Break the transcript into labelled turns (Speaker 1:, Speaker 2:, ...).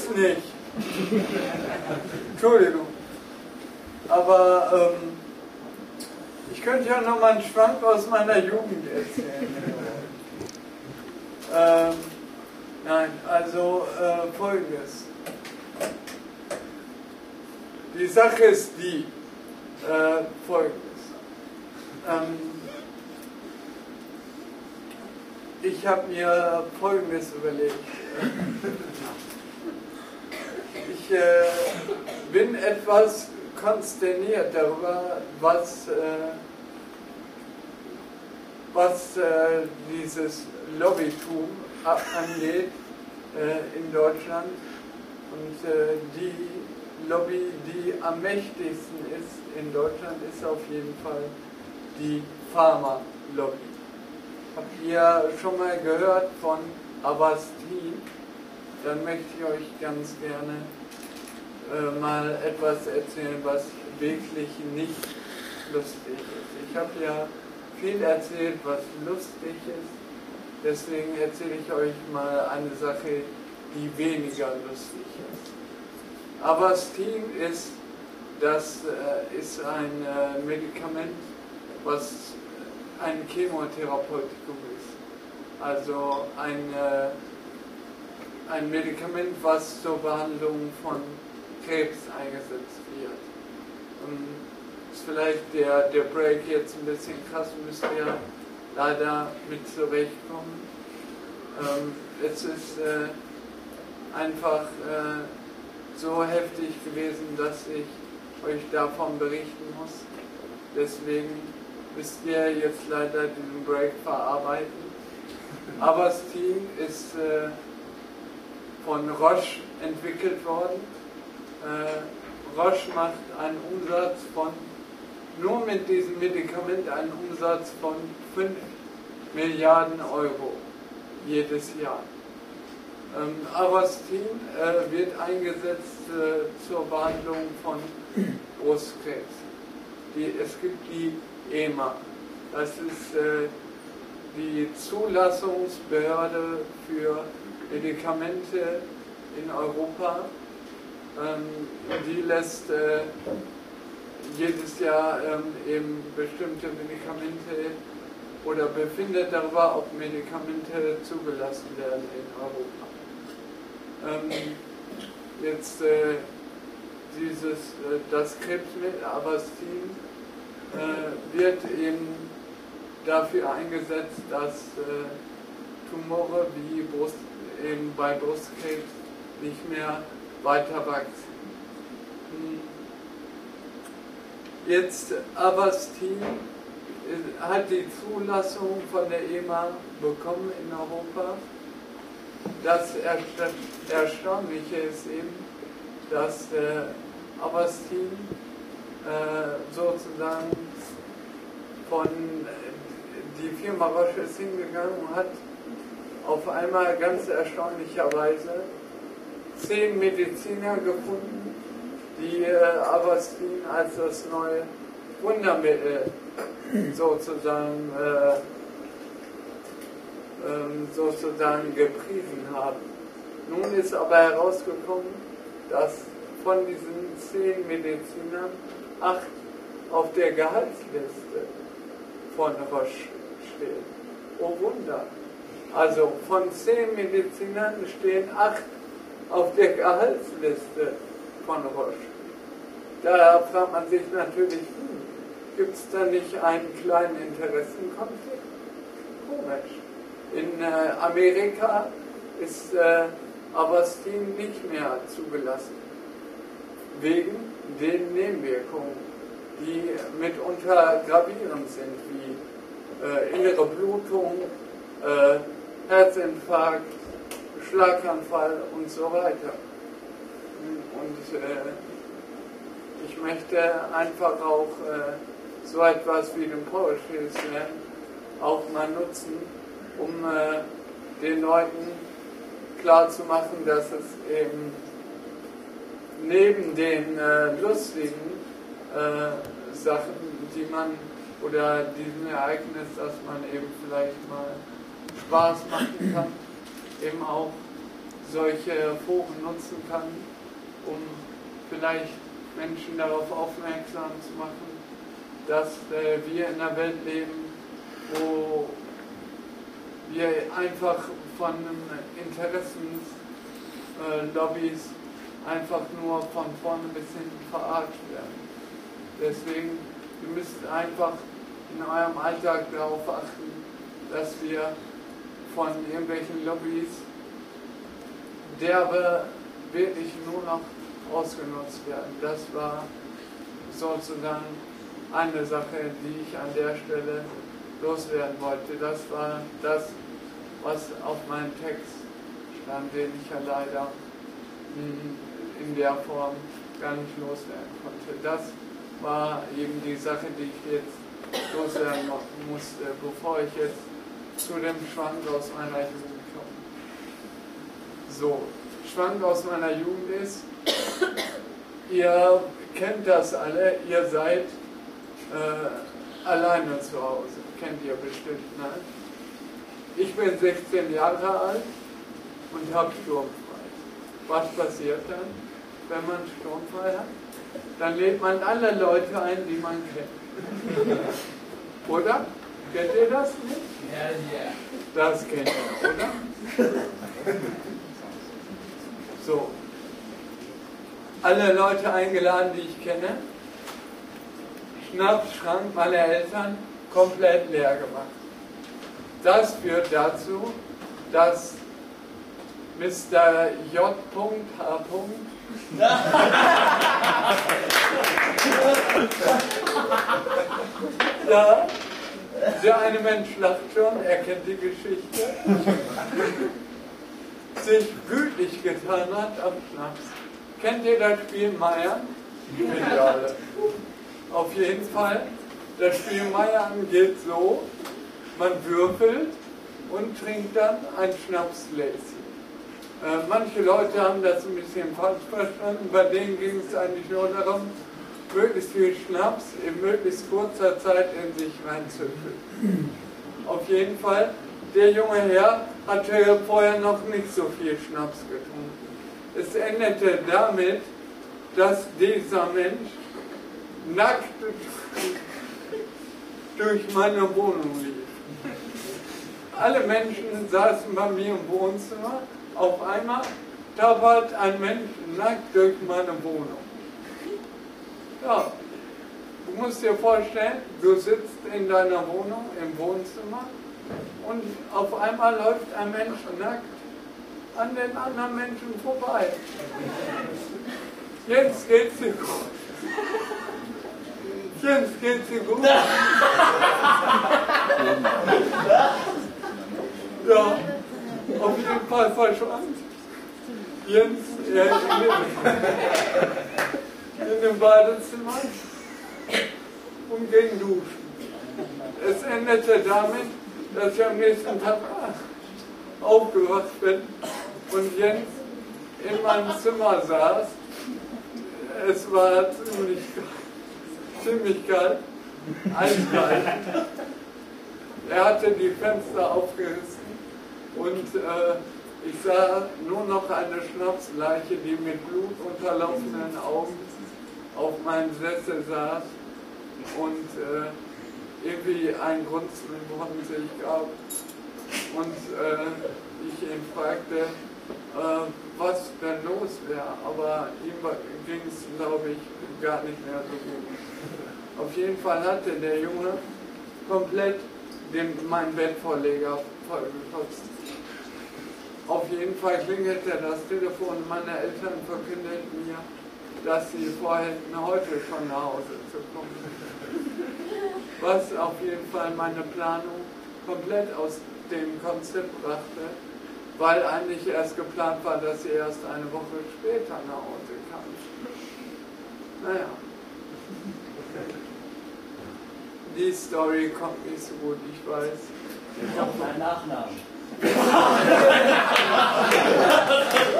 Speaker 1: jetzt nicht. Entschuldigung. Aber ich könnte ja noch mal einen Schwank aus meiner Jugend erzählen. Nein, also Folgendes. Die Sache ist die, Folgendes. Ich habe mir Folgendes überlegt. Ich bin etwas konsterniert darüber, was dieses Lobbytum angeht in Deutschland. Und die Lobby, die am mächtigsten ist in Deutschland, ist auf jeden Fall die Pharma-Lobby. Habt ihr schon mal gehört von Avastin? Dann möchte ich euch ganz gerne mal etwas erzählen, was wirklich nicht lustig ist. Ich habe ja viel erzählt, was lustig ist. Deswegen erzähle ich euch mal eine Sache, die weniger lustig ist. Avastin ist ein Medikament, was ein Chemotherapeutikum ist. Also ein Medikament, was zur Behandlung von Krebs eingesetzt wird. Ist vielleicht der Break jetzt ein bisschen krass, müsst ihr leider mit zurechtkommen. Es ist einfach so heftig gewesen, dass ich euch davon berichten muss. Deswegen müsst ihr jetzt leider diesen Break verarbeiten. Avastin ist von Roche entwickelt worden. Roche macht einen Umsatz von, nur mit diesem Medikament, einen Umsatz von 5 Milliarden Euro jedes Jahr. Avastin wird eingesetzt zur Behandlung von Brustkrebs. Es gibt die EMA, das ist die Zulassungsbehörde für Medikamente in Europa. Die lässt jedes Jahr eben bestimmte Medikamente oder befindet darüber, ob Medikamente zugelassen werden in Europa. Das Krebsmittel Avastin wird eben dafür eingesetzt, dass Tumore wie eben bei Brustkrebs nicht mehr weiter wachsen. Jetzt Avastin hat die Zulassung von der EMA bekommen in Europa. Das Erstaunliche ist eben, dass Avastin sozusagen die Firma Roche ist hingegangen und hat auf einmal ganz erstaunlicherweise 10 Mediziner gefunden, die Avastin als das neue Wundermittel sozusagen gepriesen haben. Nun ist aber herausgekommen, dass von diesen 10 Medizinern 8 auf der Gehaltsliste von Roche stehen. Oh Wunder! Also von 10 Medizinern stehen 8 auf der Gehaltsliste von Roche. Da fragt man sich natürlich, gibt es da nicht einen kleinen Interessenkonflikt? Komisch. In Amerika ist Avastin nicht mehr zugelassen, wegen den Nebenwirkungen, die mitunter gravierend sind, wie innere Blutung, Herzinfarkt, Schlaganfall und so weiter. Und ich möchte einfach auch so etwas wie den Poetry Slam auch mal nutzen, um den Leuten klarzumachen, dass es eben neben den lustigen Sachen, die man, oder diesem Ereignis, dass man eben vielleicht mal Spaß machen kann, eben auch solche Foren nutzen kann, um vielleicht Menschen darauf aufmerksam zu machen, dass wir in einer Welt leben, wo wir einfach von Interessenlobbys einfach nur von vorne bis hinten verarscht werden. Deswegen, ihr müsst einfach in eurem Alltag darauf achten, dass wir von irgendwelchen Lobbys derbe wirklich nur noch ausgenutzt werden. Das war sozusagen eine Sache, die ich an der Stelle loswerden wollte. Das war das, was auf meinem Text stand, den ich ja leider in der Form gar nicht loswerden konnte. Das war eben die Sache, die ich jetzt loswerden musste, bevor ich jetzt zu dem Schwank aus meiner Jugend komme. So, Schwank aus meiner Jugend ist, ihr kennt das alle, ihr seid alleine zu Hause, kennt ihr bestimmt, ne? Ich bin 16 Jahre alt und habe sturmfrei. Was passiert dann, wenn man sturmfrei hat? Dann lädt man alle Leute ein, die man kennt. Oder? Kennt ihr das nicht? Ja, ja. Das kennt ihr, oder? So. Alle Leute eingeladen, die ich kenne. Schnapsschrank meiner Eltern komplett leer gemacht. Das führt dazu, dass Mr. J.H. Ja, der eine Mensch lacht schon, er kennt die Geschichte, sich gütlich getan hat am Schnaps. Kennt ihr das Spiel Meier? Nicht alle. Auf jeden Fall, das Spiel Meier geht so, man würfelt und trinkt dann ein Schnapsgläschen. Manche Leute haben das ein bisschen falsch verstanden, bei denen ging es eigentlich nur darum, möglichst viel Schnaps in möglichst kurzer Zeit in sich reinzufüllen. Auf jeden Fall, der junge Herr hatte vorher noch nicht so viel Schnaps getrunken. Es endete damit, dass dieser Mensch nackt durch meine Wohnung lief. Alle Menschen saßen bei mir im Wohnzimmer. Auf einmal tappert ein Mensch nackt durch meine Wohnung. Ja, du musst dir vorstellen, du sitzt in deiner Wohnung im Wohnzimmer und auf einmal läuft ein Mensch nackt an den anderen Menschen vorbei. Jetzt geht's dir gut. Jetzt geht's dir gut. Ja, auf jeden Fall verschwand Jens in dem Badezimmer und ging duschen. Es endete damit, dass ich am nächsten Tag aufgewacht bin und Jens in meinem Zimmer saß. Es war ziemlich kalt, eiskalt. Er hatte die Fenster aufgerissen und ich sah nur noch eine Schnapsleiche, die mit blutunterlaufenden Augen auf meinem Sessel saß und irgendwie ein Grunzen von sich gab. Und ich ihn fragte, was denn los wäre, aber ihm ging es, glaube ich, gar nicht mehr so gut. Auf jeden Fall hatte der Junge komplett meinen Bettvorleger vollgekotzt. Auf jeden Fall klingelte das Telefon. Meine Eltern verkündeten mir, dass sie vorhätten, heute schon nach Hause zu kommen. Was auf jeden Fall meine Planung komplett aus dem Konzept brachte, weil eigentlich erst geplant war, dass sie erst eine Woche später nach Hause kam. Naja. Die Story kommt nicht so gut, ich weiß.
Speaker 2: Ich habe meinen Nachnamen.